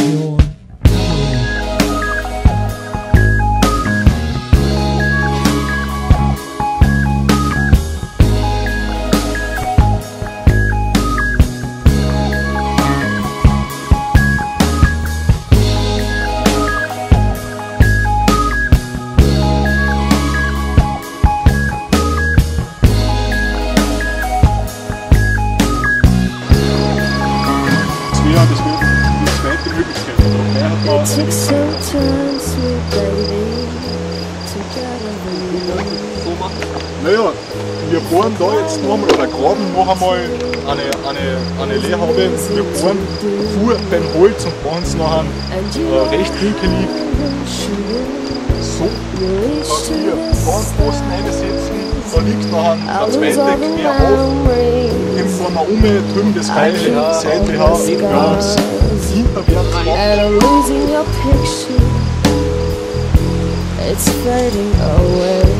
your memory. Das wäre die zweite Möglichkeit. It took some time, sweet baby, to get over you. Naja, wir bohren da jetzt noch einmal, oder graben noch einmal eine Leerhaube. Wir bohren vor beim Holz und bauen es nachher recht winkelig so, dass wir ganz Posten einsetzen. Da liegt nachher ein Zweiteck mehr auf. Dann fahren wir drüben das Beine, Seite auf, ja, hinterwärts And I'm losing your picture. It's fading away.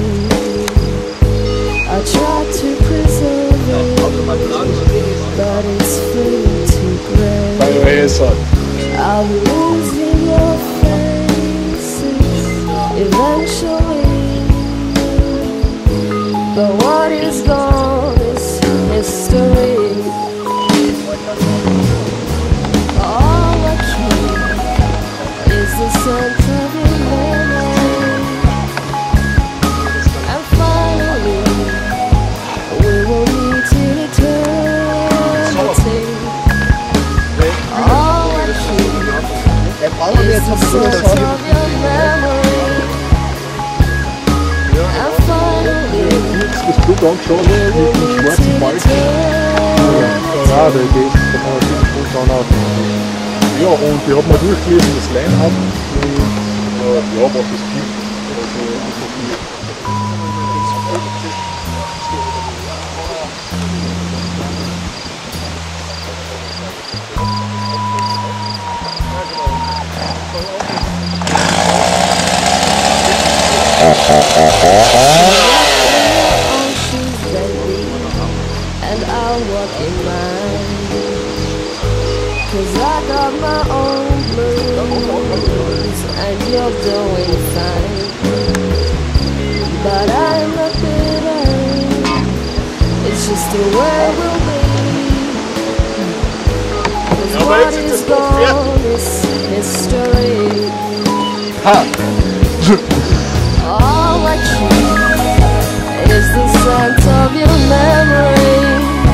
I try to preserve it, but it's fading to gray. bei der Häuser. I'm losing your faces eventually. But what is gone is history. All I keep is the scent of your memory. And finally, we will meet in eternity. All I keep is the scent of your memory. And finally, Das Blut angeschaut mit dem schwarzen Balken. Ja, der geht, da kann man sich gut anschauen. Ja, und ich habe mal durchgelesen, das Line-Up, ja, was es gibt. oceans, baby, and I'll walk in mine. 'Cause I got my own blues, and you're doing fine. But I'm not bitter, it's just the way we'll be. 'Cause what is gone is history. All I keep is the scent of your memory.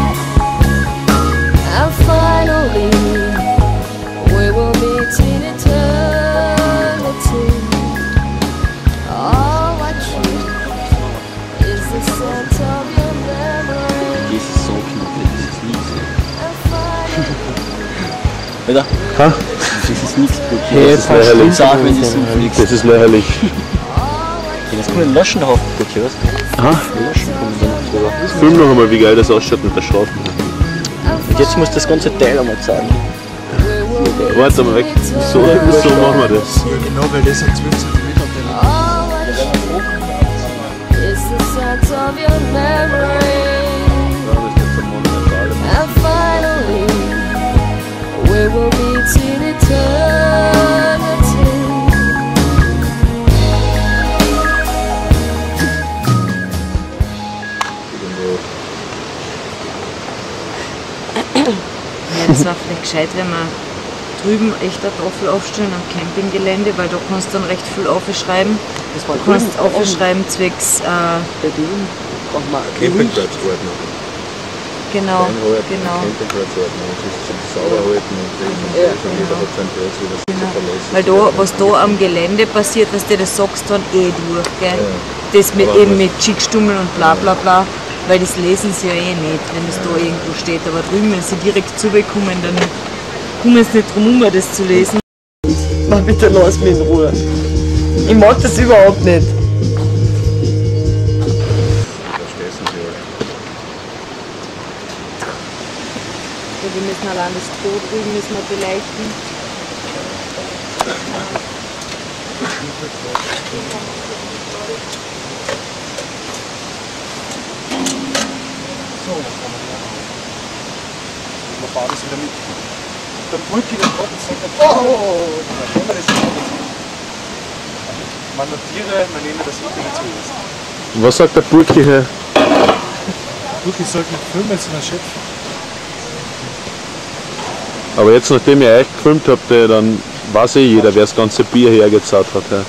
And finally, we will meet in eternity. All I keep is the scent of your memory. Das ist so knackig, das ist nichts. And finally, Alter, Ha? das ist nichts. Hey, Das ist lächerlich. Sag, wenn das so fliegst. Das ist lächerlich. Das kann man löschen auf Papier, was? Aha. Löschen kann man dann noch drüber. Film noch einmal, wie geil das ausschaut mit der Schaufel. Und jetzt muss das ganze Teil einmal zeigen. Warte mal weg. So machen wir das. Ja, genau, weil das sind 12 cm. all I keep is the scent of your memory. And finally, we will meet in eternity. Ja, das war vielleicht gescheit, wenn wir drüben echt eine Tafel aufstellen am Campinggelände, weil da kannst du dann recht viel aufschreiben. Du kannst aufschreiben zwecks, Campingplatzordnung. genau, genau. Campingplatzordnung. Das ist sauber halten und jeder hat seinen Platz wieder verlässlich. Weil da, was da am Gelände passiert, was du das sagst dann eh durch, gell? Das mit eben mit Schickstummeln und bla bla bla, weil das lesen sie ja eh nicht, wenn das da irgendwo steht. Aber drüben, wenn sie direkt zubekommen, dann kommen sie nicht drum um, das zu lesen. Mach bitte, lass mich in Ruhe. Ich mag das überhaupt nicht. Ja, wir müssen allein das Stroh drüben müssen wir beleuchten. So, wir fahren das wieder mit. der burkige Tropfen sagt, oh, man notiere, man nehme das Richtige zuerst. Was sagt der burkige? Burki sagt, nicht filmen, jetzt mein Chef. Aber jetzt, nachdem ihr euch gefilmt habt, dann weiß eh jeder, wer das ganze Bier hergezahlt hat. Ja.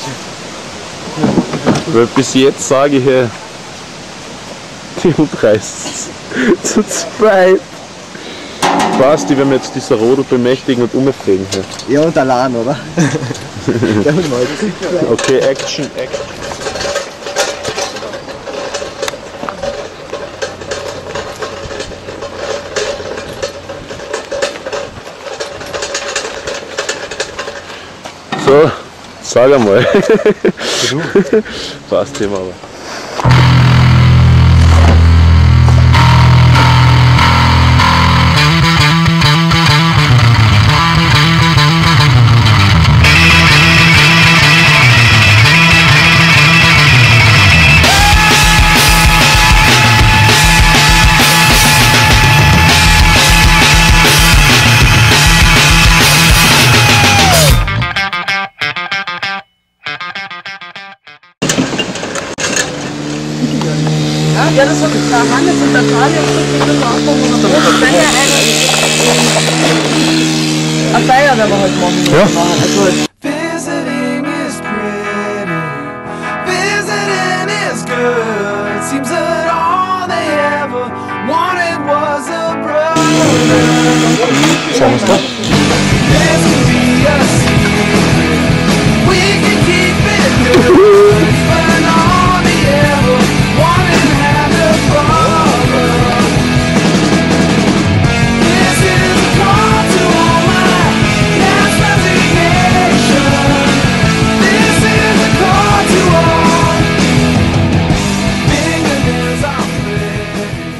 Weil bis jetzt sage ich, die umreißt zu zweit. Passt, die werden jetzt dieser Rodel bemächtigen und umfegen. Ja, und allein, oder? Der will mal. Okay, Action, Action. So, sag einmal. Passt Thema aber. Ja, das hat der Hannes und der Tanja das aufbauen und dann ja eine Feier werden wir heute Morgen machen. Also Visiting is pretty, visiting is good. Seems that all they ever wanted was a brother. This could be a secret, we can keep it good, but all they ever wanted had a problem. This is a call to all my past resignation. This is a call to all fingernails are pretty.